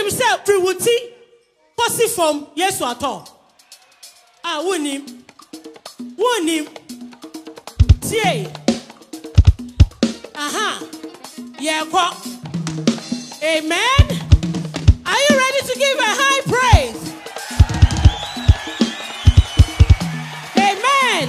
him say priwuti posi from Yesu ato. Ah, wonim. Tie. Aha. Yeah, kwa. Amen. Are you ready to give a high praise? Amen.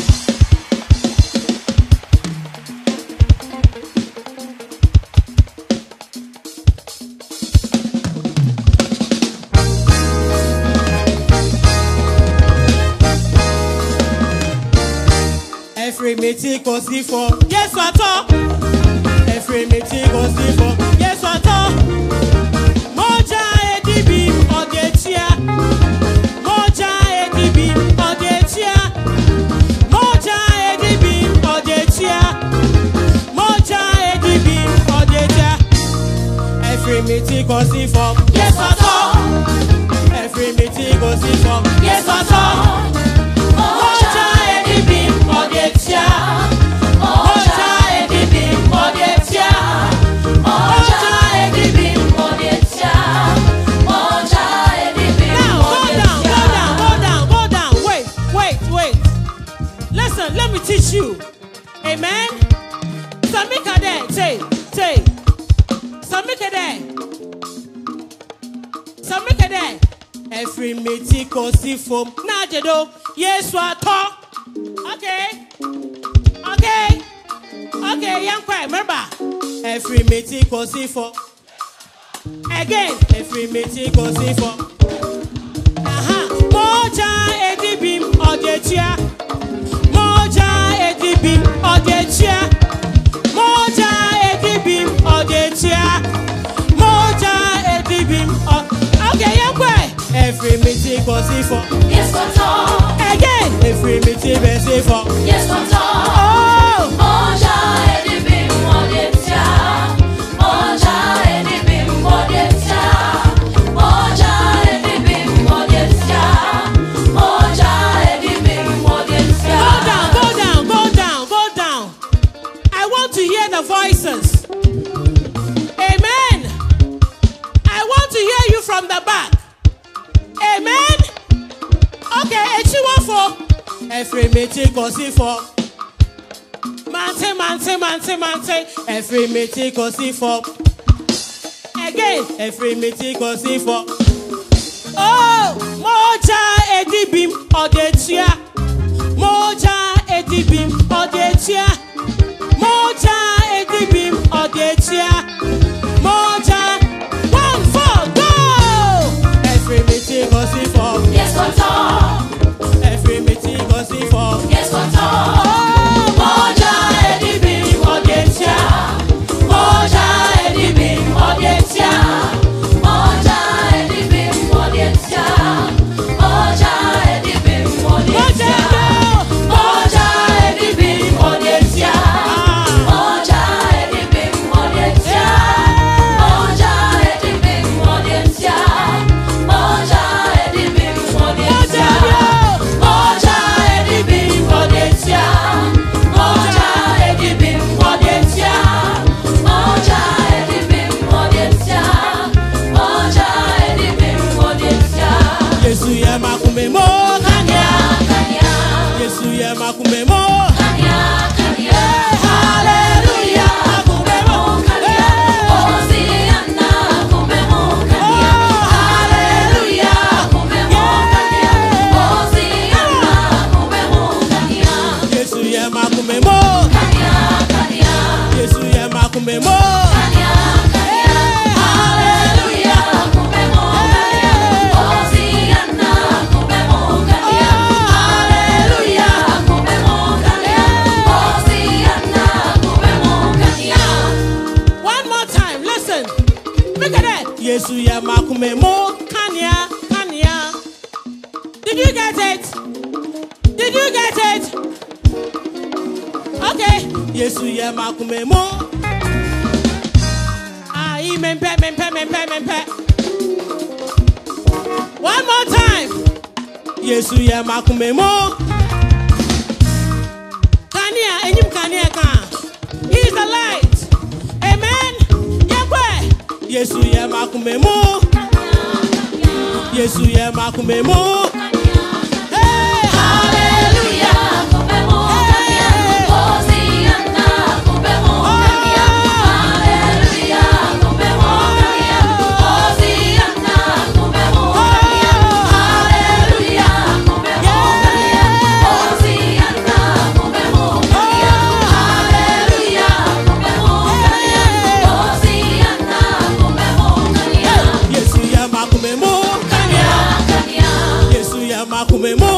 Every meeting goes for yes, what all. Every meeting goes for yes, what all. Moja edibi odetia. Moja edibi odetia. Moja edibi odetia. Moja edibi odetia. Every meeting goes for yes, what all. Every meeting goes for yes, what all. Moja edibi odetia. Moja edibi odetia. Moja edibi odetia. Moja edibi. Now go down. Wait. Listen, let me teach you. Amen. Samika there, say. Samika there. Every meeting goes from Najedo. Yes, what talk. Okay, young quiet, remember. Every meeting goes for. Again, every meeting goes for. Moja edibim odetia. Moja edibim odetia. Moja edibim odetia. Moja edibim. Okay, young quiet. Every meeting goes for. Yes, what's all? Again, every meeting goes for. Yes, what's all? Oh. Moja edibim odetia. Moja edibim odetia. Moja edibim odetia. Moja edibim odetia. Go down. I want to hear the voices. Amen. I want to hear you from the back. Amen. Okay, for every meeting goes for. Mante. Every meeting goes for. Again, every meeting goes for. Oh, moja edibim odetia. Moja edibim odetia. Moja edibim odetia. Moja 1 4 go. Every meeting goes for. Yes, what's all? Every meeting goes for. Yes, what's all? Moja edibim odetia. Moja edibim odetia. Moja edibim odetia. Moja edibim odetia. Moja edibim odetia. Moja edibim odetia. Moja edibim odetia. Moja edibim odetia. Moja edibim odetia. Moja edibim odetia. Moja edibim odetia. Moja edibim odetia. Yesu ya makumemo kanya. Yesu ya makumemo Kanya. hallelujah makumemo Kanya. Hosiana kumemo kanya. Hallelujah kumemo kanya. Hosiana kumemo kanya. Yesu ya makumemo Kanya. Yesu ya makumemo Kanya. Hallelujah kumemo kanya. Hosiana kumemo kanya. Hallelujah kumemo kanya. Hosiana kumemo kanya. One more time, listen. Look at that. Yesu ya makumemo kanya. Did you get it? Okay. Yesu ya makumemo. Mempe. One more time. Yesu ya makumemo. Kania, enyim kania ka. He is the light. Amen. Yakwe. Yesu ya makumemo. Yesu ye makumemo. Hey, Hallelujah, kumemo kania. Hosiana, kumemo kania. Hallelujah, kumemo kania. Hosiana, kumemo kania. Hallelujah, kumemo kania. Hosiana, kumemo kania. Hallelujah, kumemo kania. Hosiana, kumemo kania. Yesu ye makumemo. Yesu ya makumemo.